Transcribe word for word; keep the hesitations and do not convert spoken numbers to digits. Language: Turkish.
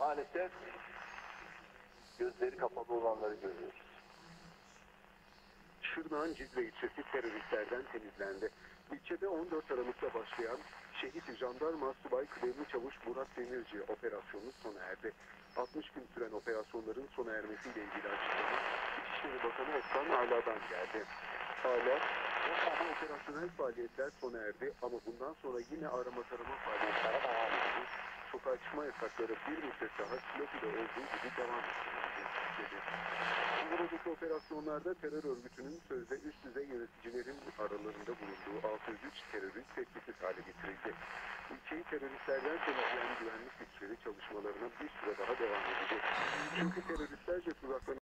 maalesef gözleri kapalı olanları görüyoruz. Şırnak'ın Cizre ilçesi teröristlerden temizlendi. İlçede on dört Aralık'ta başlayan Şehit Jandarma Subay Kıdemli Çavuş Murat Demirci operasyonu sona erdi. altmış gün süren operasyonların sona ermesiyle ilgili açıklama İçişleri Bakanı Osman Ala'dan geldi. Ala, bu operasyonel faaliyetler sona erdi ama bundan sonra yine arama tarama faaliyetleri devam edecek. Sokağa çıkma yasakları bir müddet daha Silopi'de olduğu gibi devam edilecek dedi. Buradaki operasyonlarda terör örgütünün sözde üst düzey yöneticilerin aralarında bulunduğu altı yüz üç terörist etkisiz hale getirildi. İlçeyi teröristlerden temizleyen güvenlik güçleri çalışmalarına bir süre daha devam edecek. Çünkü teröristlerce tuzaklanan